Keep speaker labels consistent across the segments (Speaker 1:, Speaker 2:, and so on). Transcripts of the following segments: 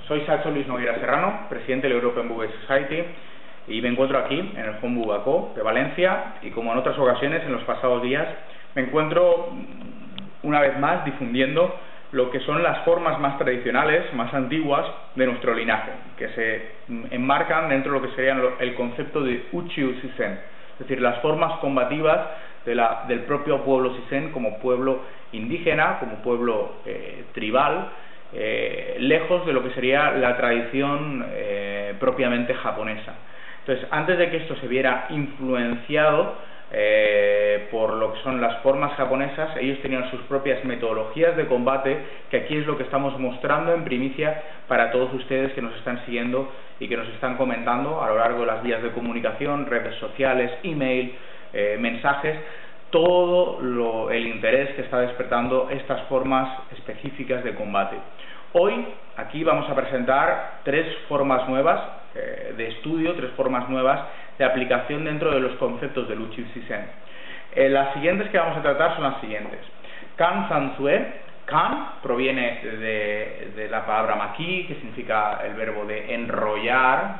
Speaker 1: Soy Sacho Luis Noguera Serrano, presidente del European Buga Society, y me encuentro aquí en el Home Bugaco de Valencia, y como en otras ocasiones en los pasados días, me encuentro una vez más difundiendo lo que son las formas más tradicionales, más antiguas de nuestro linaje, que se enmarcan dentro de lo que sería el concepto de Uchiu Sisen, es decir, las formas combativas del propio pueblo Sisen como pueblo indígena, como pueblo tribal, lejos de lo que sería la tradición propiamente japonesa. Entonces, antes de que esto se viera influenciado por lo que son las formas japonesas, ellos tenían sus propias metodologías de combate, que aquí es lo que estamos mostrando en primicia para todos ustedes que nos están siguiendo y que nos están comentando a lo largo de las vías de comunicación, redes sociales, email, mensajes, todo el interés que está despertando estas formas específicas de combate. Hoy aquí vamos a presentar tres formas nuevas de estudio, tres formas nuevas de aplicación dentro de los conceptos del Uchiu Sisen. Las siguientes que vamos a tratar son las siguientes. Kan Sansue. Kan proviene de la palabra maki, que significa el verbo de enrollar,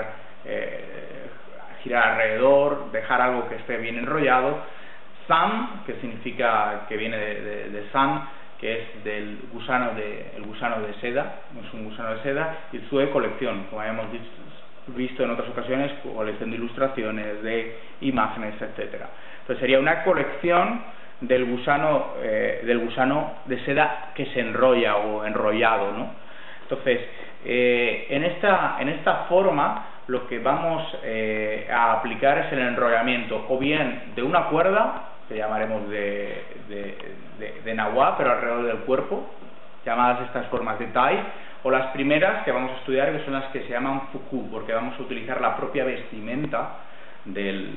Speaker 1: girar alrededor, dejar algo que esté bien enrollado. San, que significa, que viene de san, que es del gusano el gusano de seda, es un gusano de seda, y Sue, colección, como habíamos visto en otras ocasiones, colección de ilustraciones, de imágenes, etcétera. Entonces sería una colección del gusano de seda que se enrolla o enrollado, ¿no? Entonces, en esta forma lo que vamos a aplicar es el enrollamiento o bien de una cuerda, que llamaremos de nawa, pero alrededor del cuerpo, llamadas estas formas de tai, o las primeras que vamos a estudiar, que son las que se llaman fuku, porque vamos a utilizar la propia vestimenta del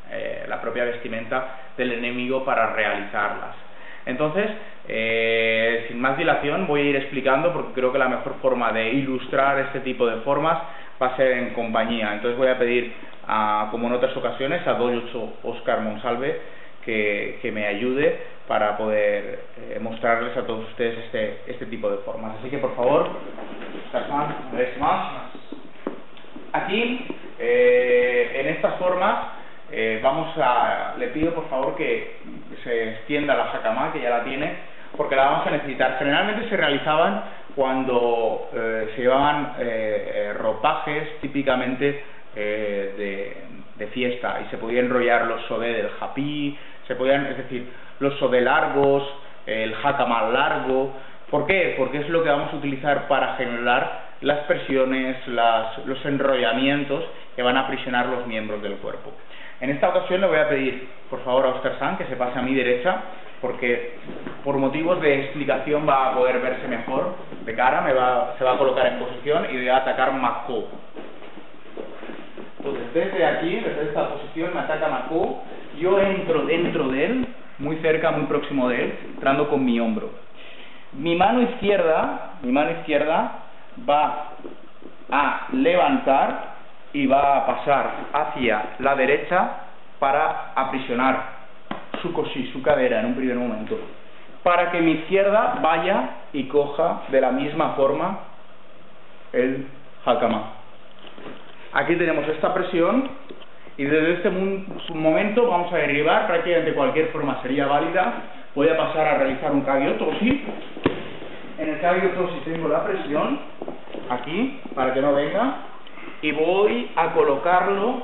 Speaker 1: enemigo para realizarlas. Entonces, sin más dilación, voy a ir explicando, porque creo que la mejor forma de ilustrar este tipo de formas va a ser en compañía. Entonces voy a pedir, como en otras ocasiones, a Doyocho Oscar Monsalve que me ayude para poder mostrarles a todos ustedes este tipo de formas. Así que, por favor, una vez más. Aquí, en estas formas, le pido por favor que se extienda la hakama, que ya la tiene, porque la vamos a necesitar. Generalmente se realizaban cuando se llevaban ropajes típicamente de fiesta, y se podía enrollar los sode del japí, es decir, los sode largos, el hakama largo. ¿Por qué? Porque es lo que vamos a utilizar para generar las presiones, los enrollamientos que van a aprisionar los miembros del cuerpo. En esta ocasión le voy a pedir, por favor, a Oscar-san que se pase a mi derecha, porque por motivos de explicación va a poder verse mejor de cara, se va a colocar en posición y voy a atacar Mako. Entonces, desde aquí, desde esta posición, me ataca Mako. Yo entro dentro de él, muy cerca, muy próximo de él, entrando con mi hombro. Mi mano izquierda va a levantar y va a pasar hacia la derecha para aprisionar su koshi, su cadera, en un primer momento, para que mi izquierda vaya y coja de la misma forma el hakama. Aquí tenemos esta presión, y desde este momento vamos a derribar prácticamente cualquier forma sería válida. Voy a pasar a realizar un kage toshi. En el kage toshi tengo la presión aquí para que no venga, y voy a colocarlo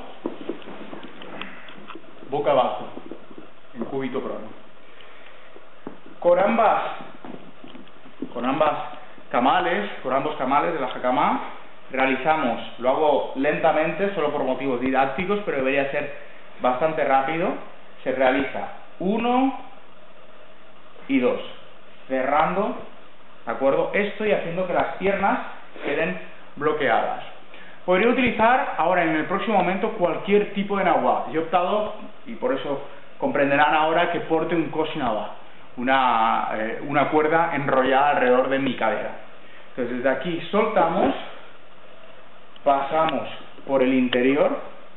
Speaker 1: boca abajo en cúbito prono. Con ambos camales de la hakama realizamos, lo hago lentamente solo por motivos didácticos, pero debería ser bastante rápido. Se realiza 1 y 2, cerrando, ¿de acuerdo? Esto y haciendo que las piernas queden bloqueadas. Podría utilizar ahora, en el próximo momento, cualquier tipo de nawa. Yo he optado, y por eso comprenderán ahora, que porte un koshi nawa, una cuerda enrollada alrededor de mi cadera. Entonces, desde aquí soltamos, pasamos por el interior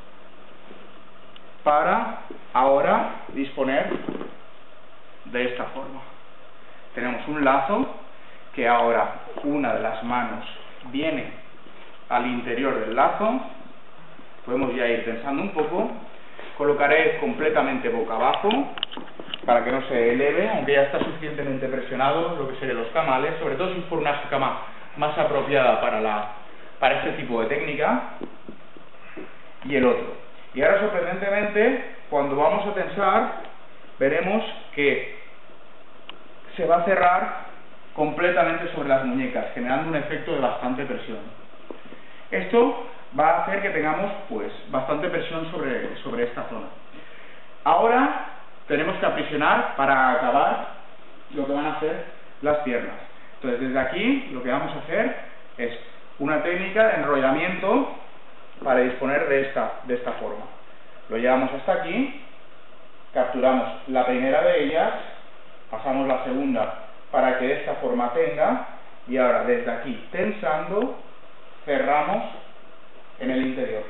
Speaker 1: para ahora disponer de esta forma. Tenemos un lazo que ahora una de las manos viene al interior del lazo, podemos ya ir tensando un poco, colocaré completamente boca abajo para que no se eleve, aunque ya está suficientemente presionado lo que serían los camales, sobre todo si es por una cama más apropiada para este tipo de técnica, y el otro. Y ahora, sorprendentemente, cuando vamos a tensar, veremos que se va a cerrar completamente sobre las muñecas, generando un efecto de bastante presión. Esto va a hacer que tengamos pues bastante presión sobre esta zona. Ahora tenemos que aprisionar para acabar lo que van a hacer las piernas. Entonces, desde aquí lo que vamos a hacer es una técnica de enrollamiento para disponer de esta forma. Lo llevamos hasta aquí, capturamos la primera de ellas, pasamos la segunda para que de esta forma tenga, y ahora desde aquí tensando cerramos en el interior.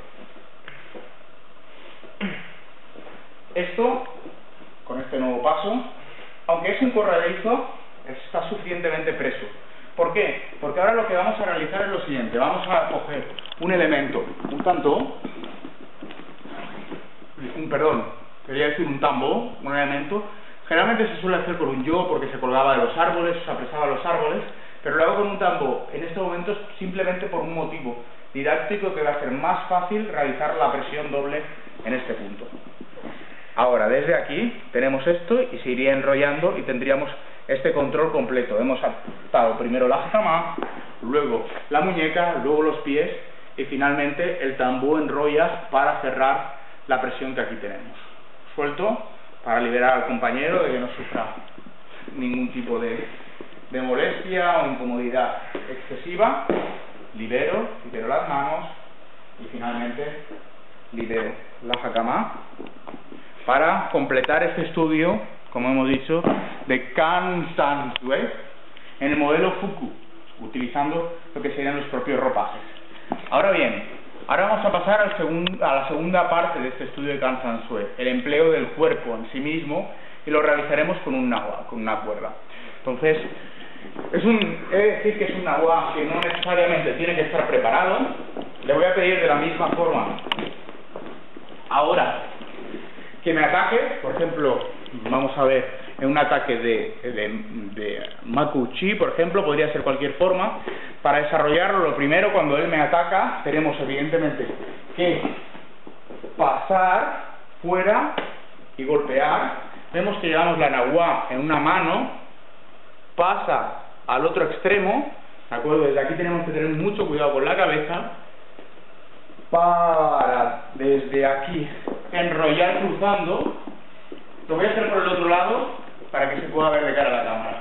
Speaker 1: Esto, con este nuevo paso, aunque es un corredizo, está suficientemente preso. ¿Por qué? Porque ahora lo que vamos a realizar es lo siguiente: vamos a coger un elemento, un tambo, un elemento. Generalmente se suele hacer con un yo porque se colgaba de los árboles, se apresaba a los árboles, pero lo hago con un tambo en este momento simplemente por un motivo didáctico, que va a ser más fácil realizar la presión doble en este punto. Ahora, desde aquí tenemos esto y se iría enrollando y tendríamos este control completo. Hemos atado primero la jama, luego la muñeca, luego los pies y finalmente el tambú enrolla para cerrar la presión que aquí tenemos. Suelto para liberar al compañero de que no sufra ningún tipo de molestia o incomodidad excesiva. Libero las manos y finalmente libero la hakama para completar este estudio, como hemos dicho, de Kansan-sue en el modelo Fuku, utilizando lo que serían los propios ropajes. Ahora bien, ahora vamos a pasar a la segunda parte de este estudio de Kansan-sue, el empleo del cuerpo en sí mismo, y lo realizaremos con una cuerda. Entonces, he de decir que es un nawa que no necesariamente tiene que estar preparado. Le voy a pedir de la misma forma ahora que me ataque. Por ejemplo, vamos a ver, en un ataque de Makuchi, por ejemplo, podría ser cualquier forma. Para desarrollarlo, lo primero, cuando él me ataca, tenemos evidentemente que pasar fuera y golpear. Vemos que llevamos la nawa en una mano, pasa al otro extremo, ¿de acuerdo? Desde aquí tenemos que tener mucho cuidado con la cabeza, para desde aquí enrollar cruzando. Lo voy a hacer por el otro lado para que se pueda ver de cara a la cámara,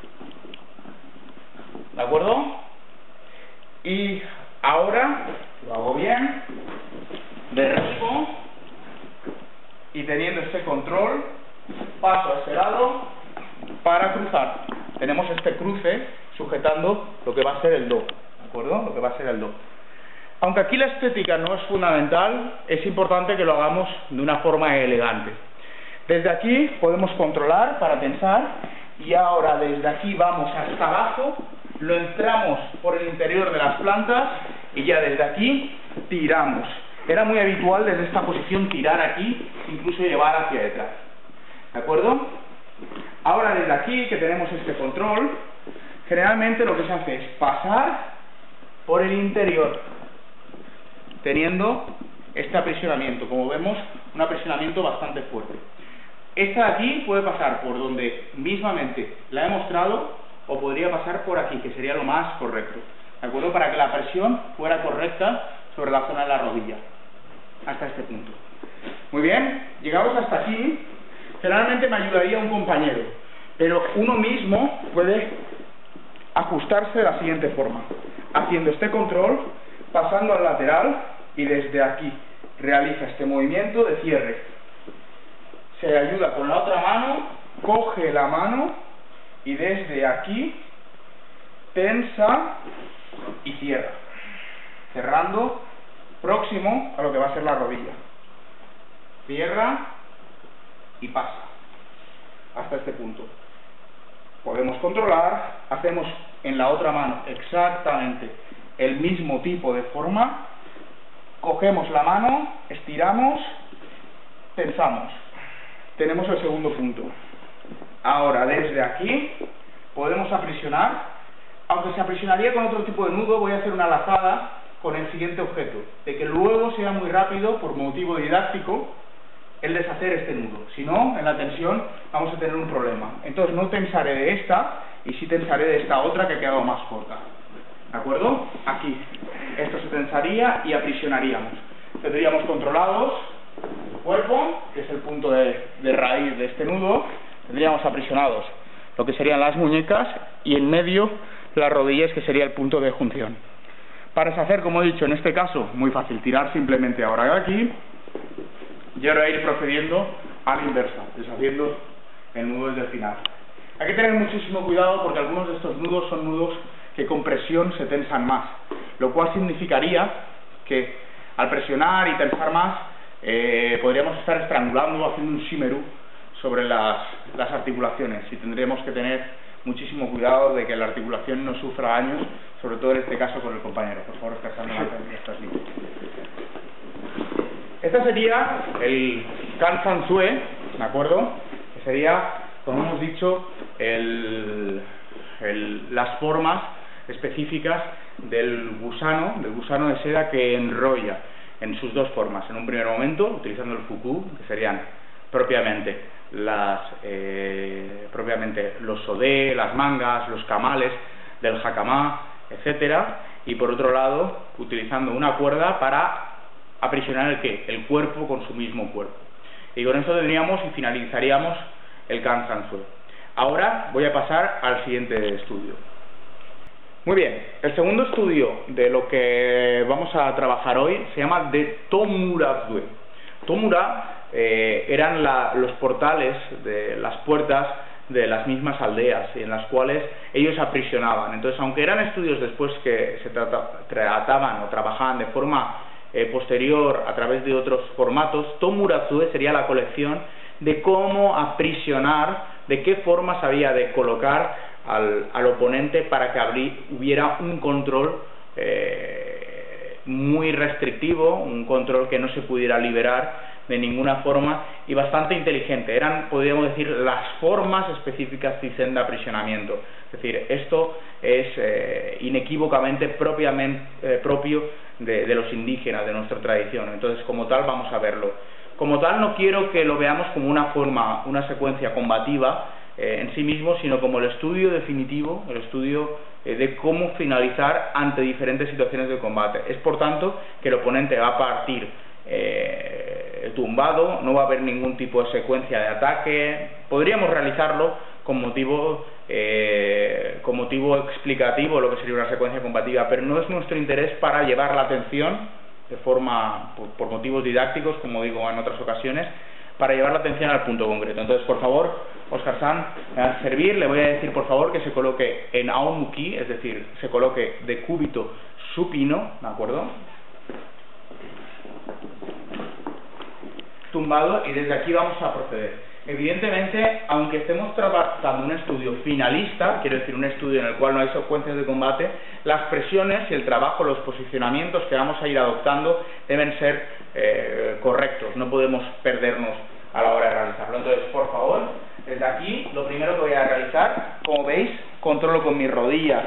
Speaker 1: ¿de acuerdo? Y ahora lo hago bien, derribo y teniendo este control paso a este lado para cruzar. Tenemos este cruce sujetando lo que va a ser el do, ¿de acuerdo? Lo que va a ser el do. Aunque aquí la estética no es fundamental, es importante que lo hagamos de una forma elegante. Desde aquí podemos controlar para tensar, y ahora desde aquí vamos hasta abajo, lo entramos por el interior de las plantas y ya desde aquí tiramos. Era muy habitual desde esta posición tirar aquí, incluso llevar hacia detrás, ¿de acuerdo? Ahora desde aquí, que tenemos este control, generalmente lo que se hace es pasar por el interior, teniendo este aprisionamiento. Como vemos, un aprisionamiento bastante fuerte. Esta de aquí puede pasar por donde mismamente la he mostrado, o podría pasar por aquí, que sería lo más correcto, ¿de acuerdo? Para que la presión fuera correcta sobre la zona de la rodilla, hasta este punto. Muy bien, llegados hasta aquí. Generalmente me ayudaría un compañero, pero uno mismo puede ajustarse de la siguiente forma: haciendo este control, pasando al lateral y desde aquí realiza este movimiento de cierre. Se ayuda con la otra mano, coge la mano y desde aquí tensa y cierra, cerrando próximo a lo que va a ser la rodilla. Cierra y pasa hasta este punto. Podemos controlar, hacemos en la otra mano exactamente el mismo tipo de forma, cogemos la mano, estiramos, tensamos. Tenemos el segundo punto. Ahora, desde aquí, podemos aprisionar. Aunque se aprisionaría con otro tipo de nudo, voy a hacer una lazada con el siguiente objeto, de que luego sea muy rápido, por motivo didáctico, el deshacer este nudo. Si no, en la tensión vamos a tener un problema. Entonces no tensaré de esta, y sí tensaré de esta otra que ha quedado más corta. ¿De acuerdo? Aquí. Esto se tensaría y aprisionaríamos. Tendríamos controlados el cuerpo, que es el punto de raíz de este nudo. Tendríamos aprisionados lo que serían las muñecas, y en medio las rodillas, que sería el punto de junción. Para deshacer, como he dicho, en este caso, muy fácil, tirar simplemente ahora de aquí, y ahora ir procediendo a la inversa, deshaciendo el nudo desde el final. Hay que tener muchísimo cuidado porque algunos de estos nudos son nudos que con presión se tensan más, lo cual significaría que al presionar y tensar más podríamos estar estrangulando o haciendo un shimeru sobre las articulaciones, y tendríamos que tener muchísimo cuidado de que la articulación no sufra daños, sobre todo en este caso con el compañero. Por favor, descansando la técnica, estás listo. Este sería el Kansan-sue, ¿de acuerdo? Que sería, como hemos dicho, las formas específicas del gusano de seda que enrolla en sus dos formas. En un primer momento, utilizando el fuku, que serían propiamente los sode, las mangas, los kamales del hakama, etcétera, y por otro lado, utilizando una cuerda para aprisionar el cuerpo con su mismo cuerpo. Y con esto tendríamos y finalizaríamos el Kansan-sue. Ahora voy a pasar al siguiente estudio. Muy bien, el segundo estudio de lo que vamos a trabajar hoy se llama de Tomura-sue. Tomura eran los portales de las puertas de las mismas aldeas, en las cuales ellos aprisionaban. Entonces, aunque eran estudios después que se trataban o trabajaban de forma posterior a través de otros formatos, Tomura-sue sería la colección de cómo aprisionar, de qué formas había de colocar al oponente para que hubiera un control muy restrictivo, un control que no se pudiera liberar de ninguna forma, y bastante inteligente. Eran, podríamos decir, las formas específicas de aprisionamiento. Es decir, esto es inequívocamente propio de los indígenas, de nuestra tradición. Entonces, como tal, vamos a verlo. Como tal, no quiero que lo veamos como una forma, una secuencia combativa en sí mismo, sino como el estudio definitivo, el estudio de cómo finalizar ante diferentes situaciones de combate. Es, por tanto, que el oponente va a partir tumbado, no va a haber ningún tipo de secuencia de ataque. Podríamos realizarlo con motivo explicativo, lo que sería una secuencia combativa, pero no es nuestro interés para llevar la atención de forma, por motivos didácticos, como digo en otras ocasiones, para llevar la atención al punto concreto. Entonces, por favor, Oscar-san, me va a servir, le voy a decir por favor que se coloque en Aomuki, es decir, se coloque de cúbito supino, ¿de acuerdo? Tumbado, y desde aquí vamos a proceder. Evidentemente, aunque estemos trabajando un estudio finalista, quiero decir un estudio en el cual no hay secuencias de combate, las presiones y el trabajo, los posicionamientos que vamos a ir adoptando deben ser correctos, no podemos perdernos a la hora de realizarlo. Entonces, por favor, desde aquí, lo primero que voy a realizar, como veis, controlo con mis rodillas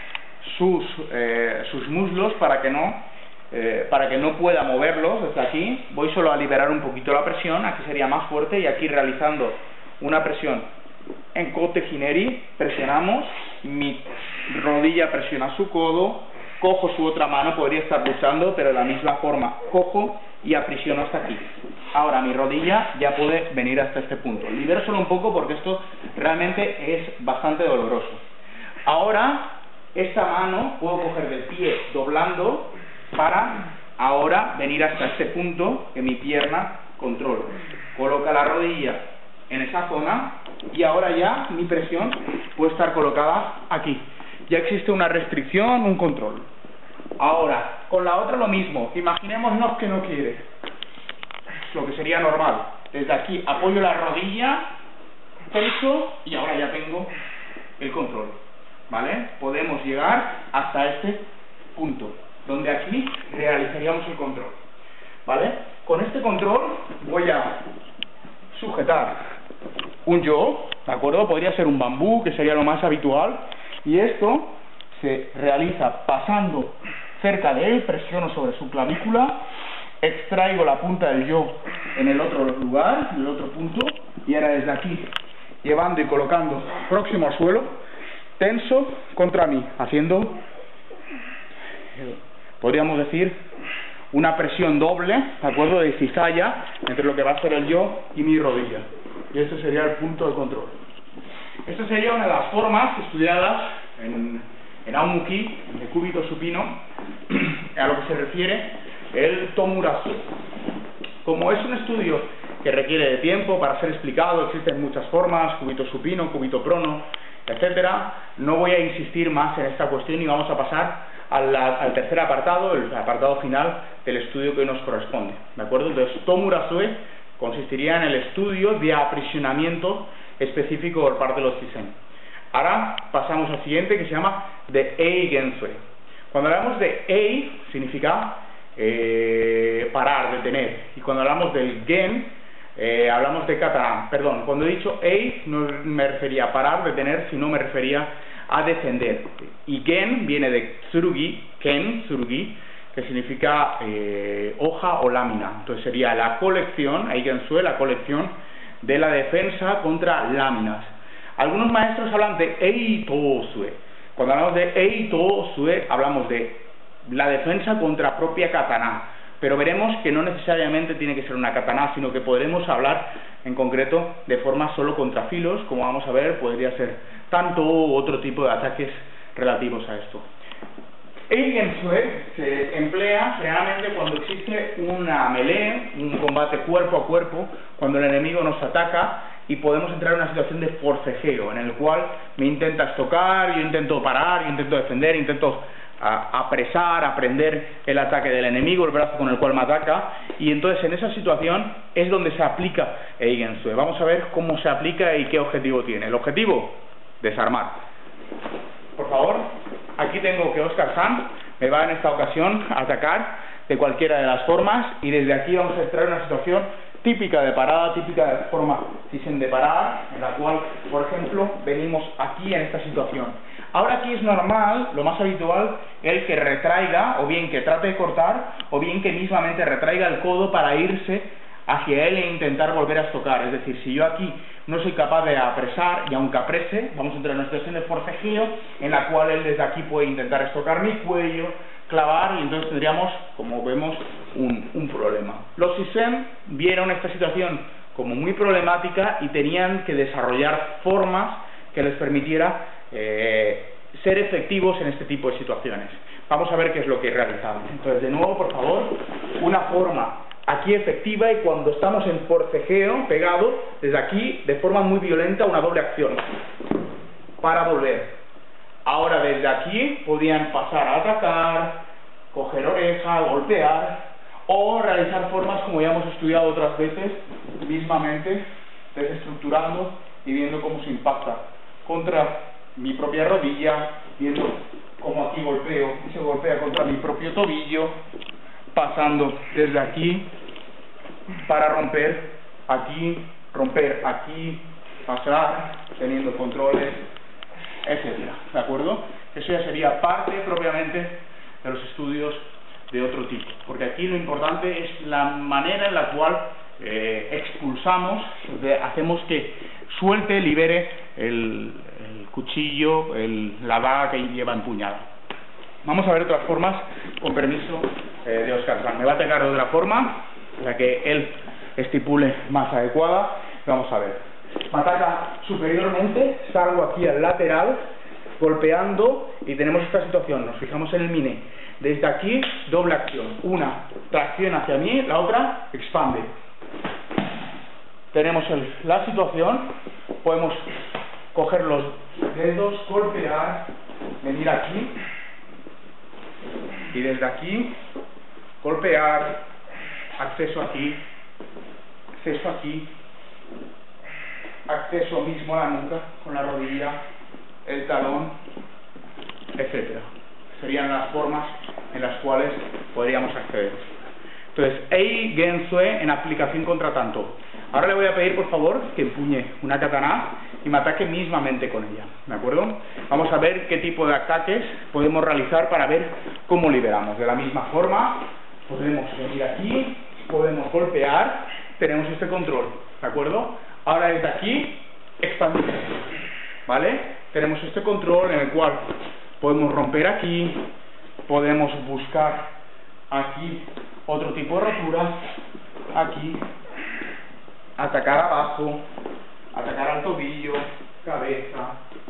Speaker 1: sus muslos para que no pueda moverlos. Desde aquí voy solo a liberar un poquito la presión, aquí sería más fuerte, y aquí realizando una presión en kote hineri, presionamos, mi rodilla presiona su codo, cojo su otra mano, podría estar luchando, pero de la misma forma cojo y aprisiono hasta aquí. Ahora mi rodilla ya puede venir hasta este punto. Libero solo un poco porque esto realmente es bastante doloroso. Ahora esta mano puedo coger del pie doblando para ahora venir hasta este punto que mi pierna controla. Coloca la rodilla en esa zona y ahora ya mi presión puede estar colocada aquí. Ya existe una restricción, un control. Ahora, con la otra lo mismo. Imaginémonos que no quiere. Lo que sería normal. Desde aquí apoyo la rodilla, tenso, y ahora ya tengo el control. ¿Vale? Podemos llegar hasta este punto, donde aquí realizaríamos el control, ¿vale? Con este control voy a sujetar un yo, ¿de acuerdo? Podría ser un bambú, que sería lo más habitual, y esto se realiza pasando cerca de él, presiono sobre su clavícula, extraigo la punta del yo en el otro lugar, en el otro punto, y ahora desde aquí, llevando y colocando próximo al suelo, tenso contra mí, haciendo, podríamos decir, una presión doble, ¿de acuerdo?, de cizalla entre lo que va a ser el yo y mi rodilla. Y este sería el punto de control. Esta sería una de las formas estudiadas en Aumuki, de cúbito supino, a lo que se refiere el Tomurasu. Como es un estudio que requiere de tiempo para ser explicado, existen muchas formas, cúbito supino, cúbito prono, etcétera, no voy a insistir más en esta cuestión y vamos a pasar al tercer apartado, el apartado final del estudio que hoy nos corresponde, ¿de acuerdo? Entonces, Tomurasue consistiría en el estudio de aprisionamiento específico por parte de los Sisen. Ahora pasamos al siguiente, que se llama de Eigensue. Cuando hablamos de Ei, significa parar, detener, y cuando hablamos del Gen, hablamos de katana. Perdón, cuando he dicho Ei no me refería a parar, detener, sino me refería a descender. Y Gen viene de Tsurugi, Ken, Tsurugi, que significa hoja o lámina. Entonces sería la colección, Eigensue, la colección de la defensa contra láminas. Algunos maestros hablan de Eitosue. Cuando hablamos de Eitosue, hablamos de la defensa contra propia katana. Pero veremos que no necesariamente tiene que ser una katana, sino que podremos hablar en concreto de forma solo contra filos, como vamos a ver, podría ser tanto u otro tipo de ataques relativos a esto. Eigensue se emplea generalmente cuando existe una melee, un combate cuerpo a cuerpo, cuando el enemigo nos ataca y podemos entrar en una situación de forcejeo, en el cual me intentas tocar, yo intento parar, yo intento defender, intento apresar, aprender el ataque del enemigo, el brazo con el cual me ataca, y entonces en esa situación es donde se aplica Eigensue. Vamos a ver cómo se aplica y qué objetivo tiene. El objetivo, desarmar. Por favor, aquí tengo que Oscar San me va en esta ocasión a atacar de cualquiera de las formas, y desde aquí vamos a extraer una situación típica de parada, típica de forma Sisen de parar, en la cual, por ejemplo, venimos aquí en esta situación. Ahora aquí es normal, lo más habitual, el que retraiga, o bien que trate de cortar, o bien que mismamente retraiga el codo para irse hacia él e intentar volver a estocar. Es decir, si yo aquí no soy capaz de apresar, y aunque aprese, vamos a entrar en una situación de forcejeo, en la cual él desde aquí puede intentar estocar mi cuello, clavar, y entonces tendríamos, como vemos, un problema. Los Sisen vieron esta situación como muy problemática y tenían que desarrollar formas que les permitiera ser efectivos en este tipo de situaciones. Vamos a ver qué es lo que realizaban. Entonces, de nuevo, por favor, una forma aquí efectiva, y cuando estamos en forcejeo, pegado, desde aquí, de forma muy violenta, una doble acción para volver. Ahora desde aquí podían pasar a atacar, coger oreja, golpear, o realizar formas como ya hemos estudiado otras veces, mismamente desestructurando y viendo cómo se impacta contra mi propia rodilla, viendo cómo aquí golpeo y se golpea contra mi propio tobillo, pasando desde aquí para romper aquí, pasar, teniendo controles, etcétera, ¿de acuerdo? Eso ya sería parte propiamente de los estudios de otro tipo, porque aquí lo importante es la manera en la cual expulsamos, hacemos que suelte, libere el cuchillo, la daga que lleva empuñada. Vamos a ver otras formas, con permiso de Oscar San. Me va a atacar de otra forma, la que él estipule más adecuada. Vamos a ver. Me ataca superiormente, salgo aquí al lateral, golpeando, y tenemos esta situación. Nos fijamos en el mine. Desde aquí, doble acción. Una, tracción hacia mí, la otra, expande. Tenemos la situación, podemos coger los dedos, golpear, venir aquí, y desde aquí, golpear, acceso aquí, acceso mismo a la nuca, con la rodilla, el talón, etcétera. Serían las formas en las cuales podríamos acceder. Entonces, Ei Gensue en aplicación contra tanto. Ahora le voy a pedir, por favor, que empuñe una katana y me ataque mismamente con ella, ¿de acuerdo? Vamos a ver qué tipo de ataques podemos realizar para ver cómo liberamos. De la misma forma, podemos venir aquí, podemos golpear, tenemos este control, ¿de acuerdo? Ahora desde aquí, expandir, ¿vale? Tenemos este control en el cual podemos romper aquí, podemos buscar aquí otro tipo de rotura, aquí, atacar abajo, atacar al tobillo, cabeza,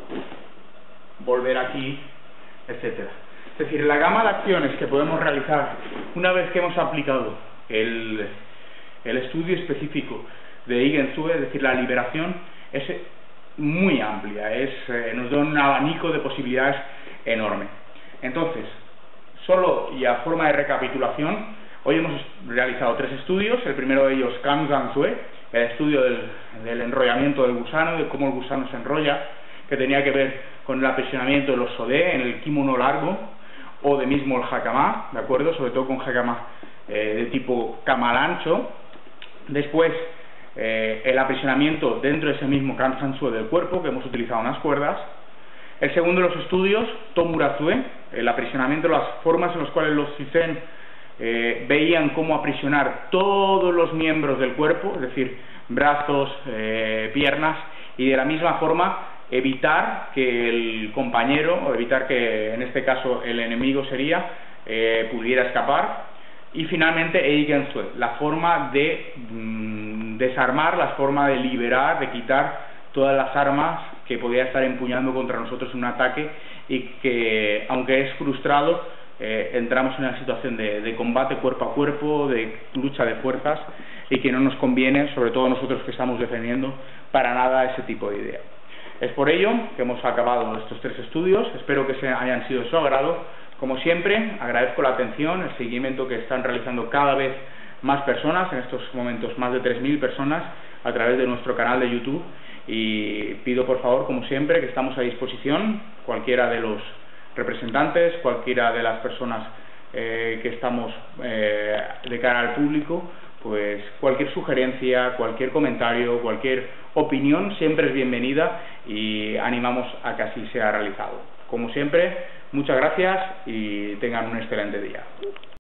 Speaker 1: volver aquí, etcétera. Es decir, la gama de acciones que podemos realizar una vez que hemos aplicado el estudio específico de Ei Gensue, es decir, la liberación, es muy amplia, nos da un abanico de posibilidades enorme. Entonces, solo y a forma de recapitulación, hoy hemos realizado 3 estudios. El primero de ellos, Kanzansue, el estudio del enrollamiento del gusano, de cómo el gusano se enrolla, que tenía que ver con el aprisionamiento de los sode en el kimono largo, o de mismo el hakama, ¿de acuerdo? Sobre todo con hakama de tipo kamarancho. Después, el aprisionamiento dentro de ese mismo Kanzansue del cuerpo, que hemos utilizado unas cuerdas. El segundo de los estudios, Tomurazue, el aprisionamiento, las formas en las cuales los Shizen veían cómo aprisionar todos los miembros del cuerpo, es decir, brazos, piernas, y de la misma forma evitar que el compañero, o evitar que en este caso el enemigo sería, pudiera escapar. Y finalmente Ei Gensue, la forma de desarmar, la forma de liberar, de quitar todas las armas que podía estar empuñando contra nosotros en un ataque, y que, aunque es frustrado, entramos en una situación de combate cuerpo a cuerpo, de lucha de fuerzas, y que no nos conviene, sobre todo nosotros que estamos defendiendo, para nada ese tipo de idea. Es por ello que hemos acabado estos 3 estudios. Espero que hayan sido de su agrado. Como siempre, agradezco la atención, el seguimiento que están realizando cada vez más personas, en estos momentos más de 3.000 personas, a través de nuestro canal de YouTube, y pido por favor, como siempre, que estamos a disposición, cualquiera de los representantes, cualquiera de las personas que estamos de cara al público, pues cualquier sugerencia, cualquier comentario, cualquier opinión siempre es bienvenida, y animamos a que así sea realizado. Como siempre, muchas gracias y tengan un excelente día.